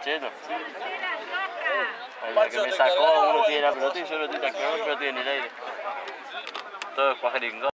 Cheto. El que me sacó, uno tiene la pelota y yo lo estoy tacleando, pero estoy en el aire. Todo es pajaringo.